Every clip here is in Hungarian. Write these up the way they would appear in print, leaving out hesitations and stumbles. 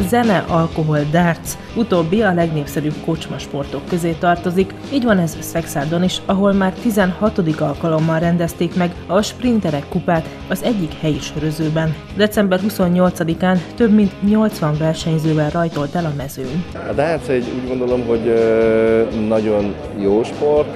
zene, alkohol, darts, utóbbi a legnépszerűbb kocsmasportok közé tartozik, így van ez Szexárdon is, ahol már 16. alkalommal rendezték meg a Sprinterek kupát az egyik helyi sörözőben. December 28-án több mint 80 versenyzővel rajtolt el a mezőn. A darts úgy gondolom, hogy nagyon jó sport.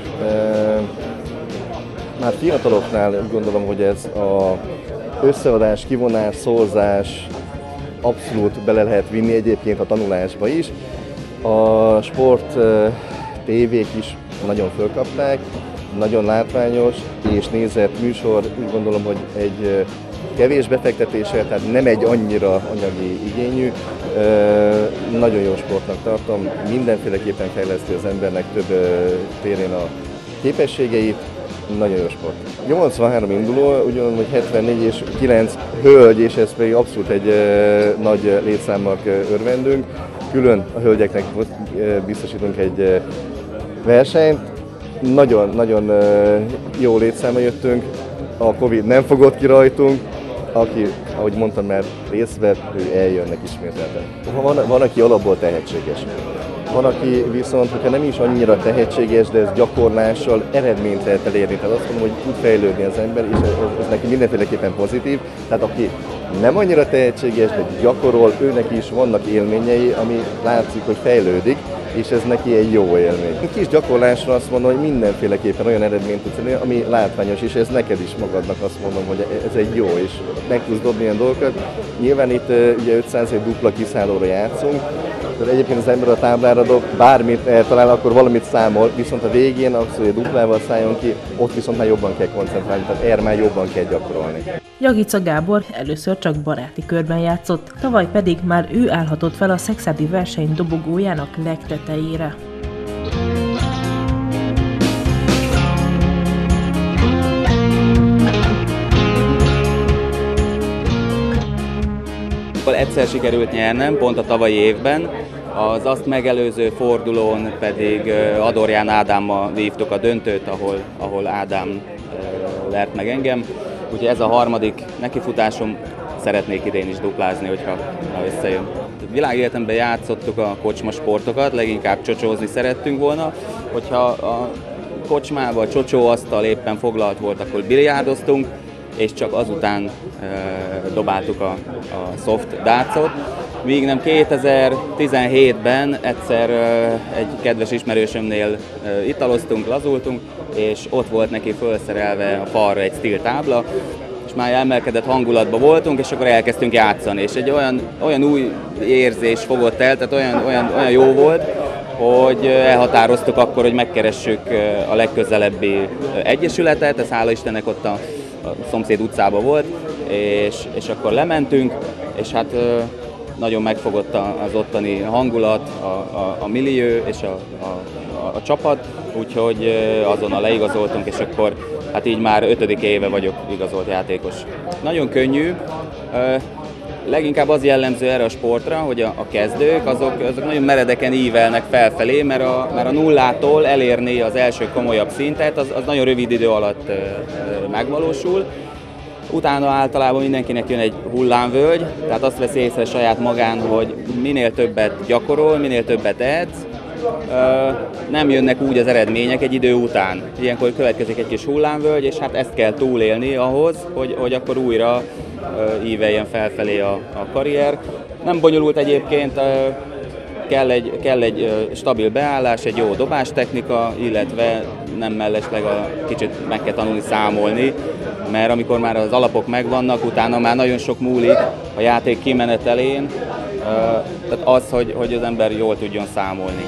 Már fiataloknál úgy gondolom, hogy ez az összeadás, kivonás, szorzás abszolút bele lehet vinni egyébként a tanulásba is. A sport tévék is nagyon fölkapták, nagyon látványos és nézett műsor, úgy gondolom, hogy egy kevés befektetéssel, tehát nem egy annyira anyagi igényű, nagyon jó sportnak tartom, mindenféleképpen fejleszti az embernek több térén a képességeit, nagyon jó sport. 83 induló, úgy gondolom, hogy 74 és 9 hölgy, és ez pedig abszolút egy nagy létszámnak örvendünk. Külön a hölgyeknek biztosítunk egy versenyt. Nagyon jó létszámra jöttünk, a Covid nem fogott ki rajtunk, aki, ahogy mondtam már, részt vett, ő eljönnek ismételten. Van, aki alapból tehetséges. Van, aki viszont, hogyha nem is annyira tehetséges, de ez gyakorlással eredményt lehet elérni. Tehát azt mondom, hogy úgy fejlődni az ember, és ez neki mindenféleképpen pozitív. Tehát aki nem annyira tehetséges, de gyakorol, őnek is vannak élményei, ami látszik, hogy fejlődik, és ez neki egy jó élmény. A kis gyakorlásra azt mondom, hogy mindenféleképpen olyan eredményt tudsz elérni, ami látványos, és ez neked is magadnak azt mondom, hogy ez egy jó, és meg tudsz dobni ilyen dolgokat. Nyilván itt ugye 500 dupla kiszállóra játszunk, tehát egyébként az ember a táblára dob, bármit eltalál, akkor valamit számol, viszont a végén az, hogy a duplával szálljon ki, ott viszont már jobban kell koncentrálni, tehát erre már jobban kell gyakorolni. Jagica Gábor először csak baráti körben játszott, tavaly pedig már ő állhatott fel a szexárdi verseny dobogójának legtetejére. Egyszer sikerült nyernem, pont a tavalyi évben, az azt megelőző fordulón pedig Adorján Ádámmal vívtuk a döntőt, ahol Ádám vert meg engem. Úgyhogy ez a harmadik nekifutásom, szeretnék idén is duplázni, hogyha összejön. Világéletemben játszottuk a kocsmasportokat, leginkább csocsózni szerettünk volna. Hogyha a kocsmában a csocsóasztal éppen foglalt volt, akkor biliárdoztunk, és csak azután dobáltuk a soft dartsot. Míg nem 2017-ben egyszer egy kedves ismerősömnél italoztunk, lazultunk, és ott volt neki felszerelve a falra egy stíl tábla, és már emelkedett hangulatban voltunk, és akkor elkezdtünk játszani. És egy olyan új érzés fogott el, tehát olyan jó volt, hogy elhatároztuk akkor, hogy megkeressük a legközelebbi egyesületet, ez hála Istennek ott a szomszéd utcában volt, és akkor lementünk, és hát nagyon megfogott az ottani hangulat, a millió és a csapat, úgyhogy azonnal leigazoltunk, és akkor hát így már 5. éve vagyok igazolt játékos. Nagyon könnyű, leginkább az jellemző erre a sportra, hogy a kezdők azok nagyon meredeken ívelnek felfelé, mert a nullától elérni az első komolyabb szintet, az nagyon rövid idő alatt megvalósul. Utána általában mindenkinek jön egy hullámvölgy, tehát azt veszi észre saját magán, hogy minél többet gyakorol, minél többet edz, nem jönnek úgy az eredmények egy idő után. Ilyenkor következik egy kis hullámvölgy, és hát ezt kell túlélni ahhoz, hogy akkor újra íveljen felfelé a karrier. Nem bonyolult egyébként, kell egy stabil beállás, egy jó dobástechnika, illetve nem mellesleg kicsit meg kell tanulni számolni, mert amikor már az alapok megvannak, utána már nagyon sok múlik a játék kimenetelén, tehát az, hogy az ember jól tudjon számolni.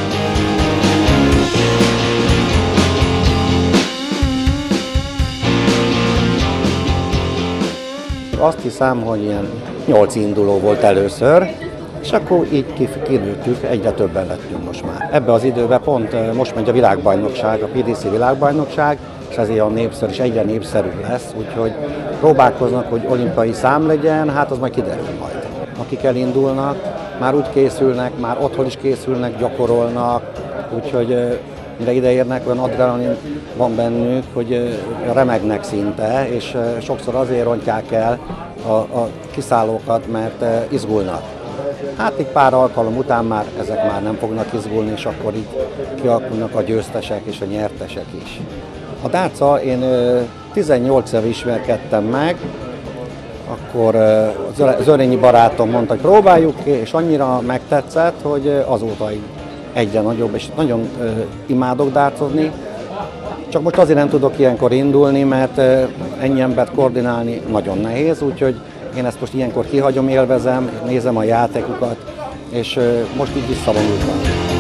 Azt hiszem, hogy ilyen 8 induló volt először, és akkor így kinőttük, egyre többen lettünk most már. Ebben az időben pont most megy a világbajnokság, a PDC világbajnokság, és ezért a népszerű, és egyre népszerűbb lesz, úgyhogy próbálkoznak, hogy olimpiai szám legyen, hát az majd kiderül majd. Akik elindulnak, már úgy készülnek, már otthon is készülnek, gyakorolnak, úgyhogy mire ideérnek, olyan adrenalin van bennük, hogy remegnek szinte, és sokszor azért rontják el a kiszállókat, mert izgulnak. Hát így pár alkalom után már ezek már nem fognak izgulni, és akkor így kialakulnak a győztesek és a nyertesek is. A dárccal én 18 éve ismerkedtem meg, akkor az örényi barátom mondta, hogy próbáljuk ki, és annyira megtetszett, hogy azóta egyre nagyobb, és nagyon imádok dárcozni. Csak most azért nem tudok ilyenkor indulni, mert ennyi embert koordinálni nagyon nehéz, úgyhogy én ezt most ilyenkor kihagyom, élvezem, nézem a játékokat, és most így visszavonultam.